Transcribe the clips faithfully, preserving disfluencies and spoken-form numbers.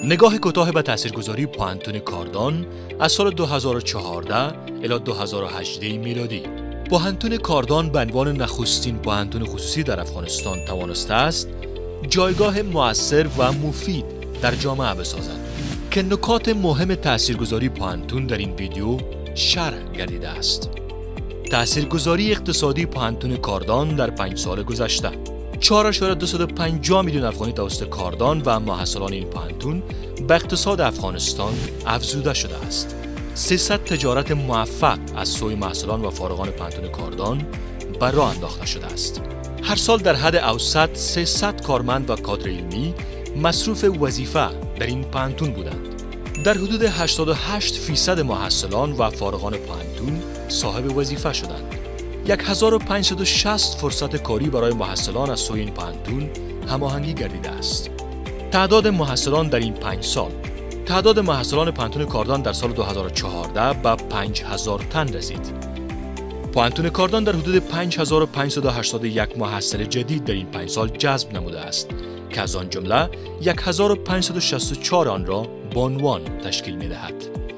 نگاه کوتاه به تاثیرگذاری پوهنتون کاردان از سال دو هزار و چهارده الی دو هزار و هجده میلادی. پوهنتون کاردان به عنوان نخستین پوهنتون خصوصی در افغانستان توانسته است جایگاه مؤثر و مفید در جامعه بسازد که نکات مهم تاثیرگذاری پوهنتون در این ویدیو شرح گردیده است. تاثیرگذاری اقتصادی پوهنتون کاردان در پنج سال گذشته: چهار اشاره دویست و پنجاه میلیون افغانی توسط کاردان و محصلان این پوهنتون به اقتصاد افغانستان افزوده شده است. سیصد تجارت موفق از سوی محصلان و فارغان پوهنتون کاردان به راه انداخته شده است. هر سال در حد اوسط سیصد کارمند و کادر علمی مصروف وظیفه در این پوهنتون بودند. در حدود هشتاد و هشت فیصد محصلان و فارغان پوهنتون صاحب وظیفه شدند. هزار و پانصد و شصت فرصت کاری برای محصلان از سوی این پوهنتون هماهنگی گردیده است. تعداد محصلان در این پنج سال: تعداد محصلان پوهنتون کاردان در سال دو هزار و چهارده به پنج هزار تن رسید. پوهنتون کاردان در حدود پنج هزار و پانصد و هشتاد و یک محصل جدید در این پنج سال جذب نموده است که از آن جمله هزار و پانصد و شصت و چهار آن را بانوان تشکیل می‌دهد.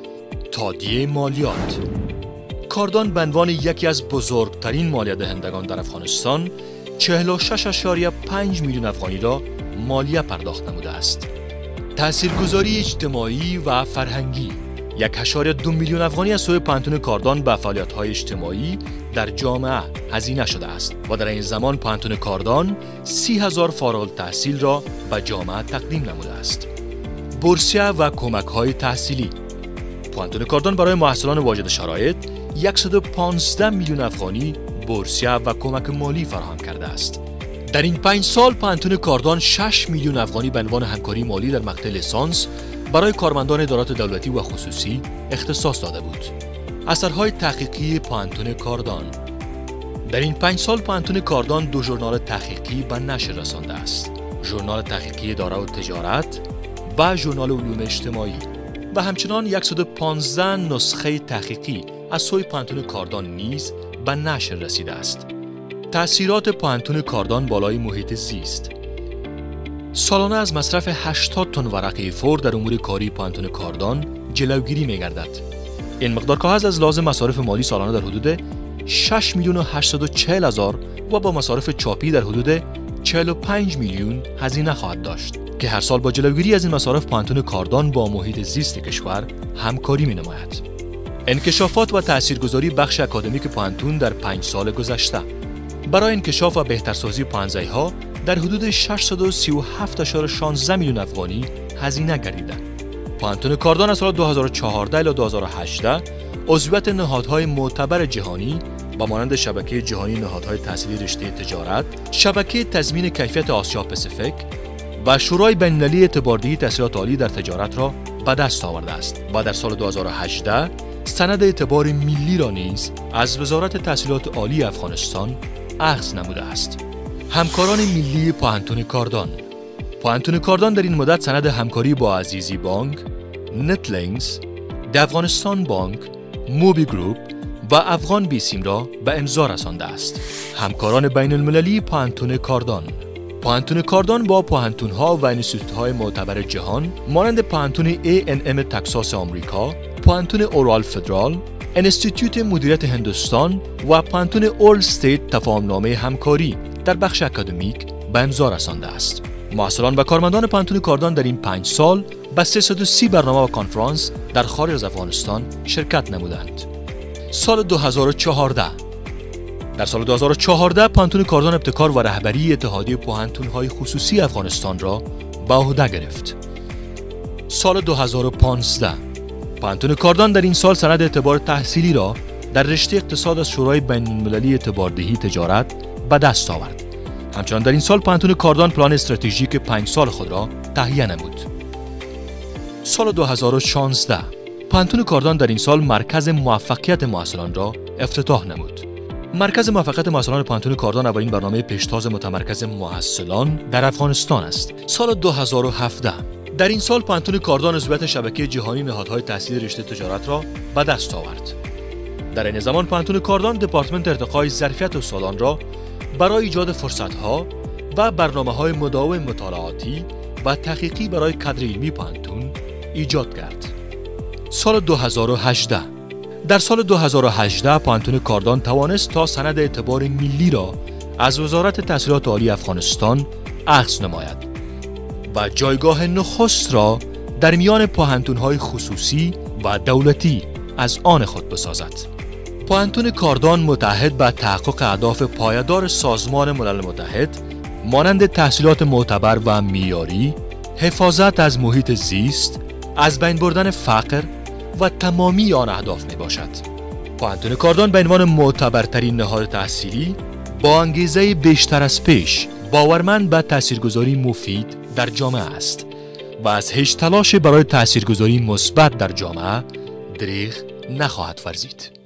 تادیه مالیات: کاردان به عنوان یکی از بزرگترین مالیات دهندگان در افغانستان چهل و شش اشاریه پنج میلیون افغانی را مالیه پرداخت نموده است. تاثیرگذاری اجتماعی و فرهنگی: یک اشاریه دو میلیون افغانی از سوی پوهنتون کاردان به فعالیت‌های اجتماعی در جامعه هزینه شده است و در این زمان پوهنتون کاردان سی هزار فارغ التحصیل را به جامعه تقدیم نموده است. بورسیه و کمک‌های تحصیلی: پوهنتون کاردان برای محصلان واجد شرایط صد و پانزده میلیون افغانی بورسیه و کمک مالی فراهم کرده است. در این پنج سال پوهنتون کاردان شش میلیون افغانی به عنوان همکاری مالی در مقطع لیسانس برای کارمندان ادارات دولتی و خصوصی اختصاص داده بود. اثرهای تحقیقی پوهنتون کاردان: در این پنج سال پوهنتون کاردان دو ژورنال تحقیقی به نشر رسانده است: ژورنال تحقیقی اداره و تجارت و ژورنال علوم اجتماعی و همچنان صد و پانزده نسخه تحقیقی از سوی پوهنتون کاردان نیز به نشر رسیده است. تأثیرات پوهنتون کاردان بالای محیط زیست: سالانه از مصرف هشتاد تن ورق فور در امور کاری پوهنتون کاردان جلوگیری می‌گردد. این مقدار کاغذ از لحاظ مصارف مالی سالانه در حدود شش میلیون و هشتصد و چهل هزار و با مصارف چاپی در حدود چهل و پنج میلیون هزینه خواهد داشت که هر سال با جلوگیری از این مصارف پوهنتون کاردان با محیط زیست کشور همکاری می‌نماید. انکشافات و تاثیرگذاری بخش اکادمیک پوهنتون در پنج سال گذشته: برای انکشاف و بهترسازی پوهنځای‌ها در حدود ششصد و سی و هفت اشاره شانزده میلیون افغانی هزینه گردیده. پوهنتون کاردان از سال دو هزار و چهارده الی دو هزار و هجده عضویت نهادهای معتبر جهانی با مانند شبکه جهانی نهادهای تحصیلی رشته تجارت، شبکه تضمین کیفیت آسیا پاسیفیک و شورای بین‌المللی اعتباردهی تحصیلات عالی در تجارت را به دست آورده است و در سال دو هزار و هجده سند اعتبار ملی را نیز از وزارت تحصیلات عالی افغانستان اخذ نموده است. همکاران ملی پوهنتون کاردان: پوهنتون کاردان در این مدت سند همکاری با عزیزی بانک، نتلینکس، افغانستان بانک، موبی گروپ و افغان بیسیم را به امضا رسانده است. همکاران بین المللی پوهنتون کاردان: پوهنتون کاردان با پوهنتون‌ها و انستیتوت‌های معتبر جهان مانند پوهنتون ای ان ام تگزاس آمریکا، پوهنتون اورال فدرال، انستیتوت مدیریت هندوستان و پوهنتون اول استیت تفاهم‌نامه همکاری در بخش اکادمیک به امضا رسانده است. محصلان و کارمندان پوهنتون کاردان در این پنج سال به سیصد و سی برنامه و کنفرانس در خارج از افغانستان شرکت نمودند. سال دو هزار و چهارده: در سال دو هزار و چهارده پوهنتون کاردان ابتکار و رهبری اتحادیه پوهنتون‌های خصوصی افغانستان را به عهده گرفت. سال دو هزار و پانزده: پوهنتون کاردان در این سال سند اعتبار تحصیلی را در رشته اقتصاد از شورای بین‌المللی اعتباردهی تجارت به دست آورد. همچنان در این سال پوهنتون کاردان پلان استراتژیک پنج سال خود را تهیه نمود. سال دو هزار و شانزده: پوهنتون کاردان در این سال مرکز موفقیت محصلان را افتتاح نمود. مرکز موفقیت محصلان پوهنتون کاردان اولین برنامه پیشتاز متمرکز محصلان در افغانستان است. سال دو هزار و هفده: در این سال پوهنتون کاردان عضویت شبکه جهانی نهادهای تحصیلی رشته تجارت را به دست آورد. در این زمان پوهنتون کاردان دپارتمنت ارتقای ظرفیت استادان را برای ایجاد فرصت‌ها و برنامه‌های مداوم مطالعاتی و تحقیقی برای کادر علمی پانتون ایجاد کرد. سال دو هزار و هجده در سال دو هزار و هجده پانتون کاردان توانست تا سند اعتبار ملی را از وزارت تحصیلات عالی افغانستان اخذ نماید و جایگاه نخست را در میان پانتون‌های خصوصی و دولتی از آن خود بسازد. پانتون کاردان متعهد به تحقق اهداف پایدار سازمان ملل متحد مانند تحصیلات معتبر و معیاری، حفاظت از محیط زیست، از بین بردن فقر و تمامی آن اهداف می باشد. پانتون کاردان به عنوان معتبرترین نهاد تحصیلی با انگیزه بیشتر از پیش باورمند به تاثیرگذاری مفید در جامعه است و از هیچ تلاش برای تاثیرگذاری مثبت در جامعه دریغ نخواهد ورزید.